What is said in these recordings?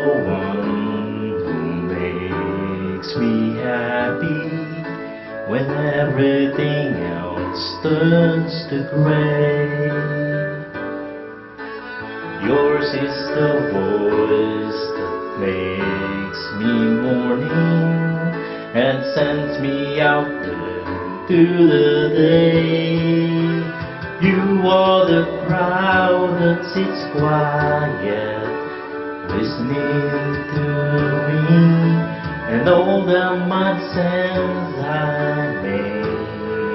one who makes me happy when everything else turns to gray. Yours is the voice that makes me morning and sends me out there to the day. You are the crowd that sits quiet, listening to me and all the nonsense I make.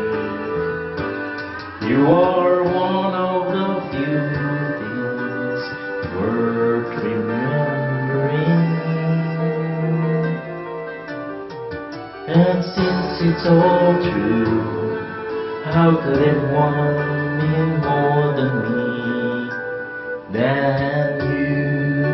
You are one of the few things worth remembering. And since it's all true, how could anyone mean more than me, than you?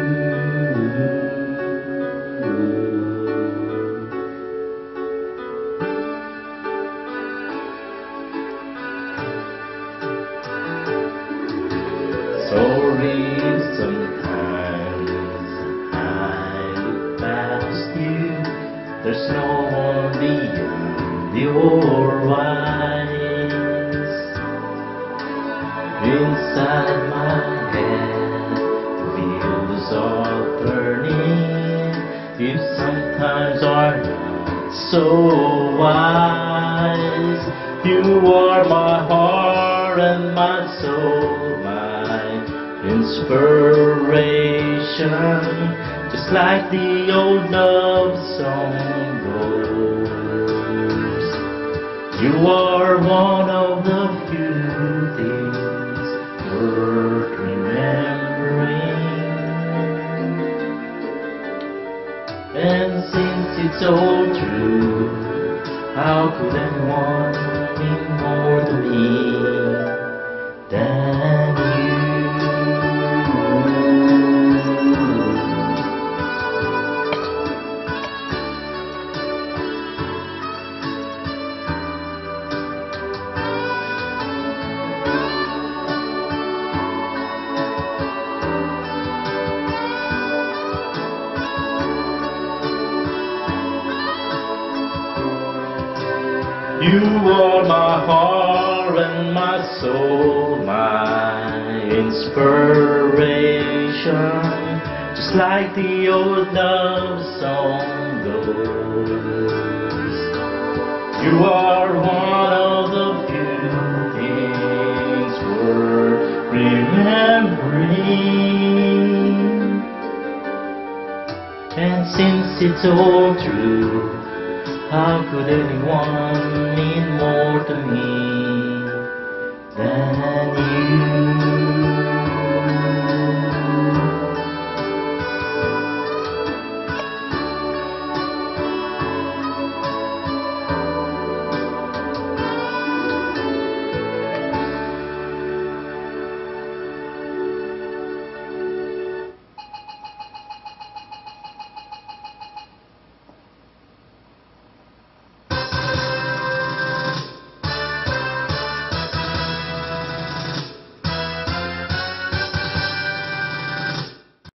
Sorry, sometimes I look past you. There's no one beyond your eyes. Inside my head, wheels are burning. You sometimes are not so wise. You are my heart and my soul, my inspiration, just like the old love song goes. You are one of the few things worth remembering. And since it's all true, how could anyone mean more to me than you? You are my heart and my soul, my inspiration, just like the old love song goes. You are one of the few things worth remembering. And since it's all true, how could anyone mean more to me than you?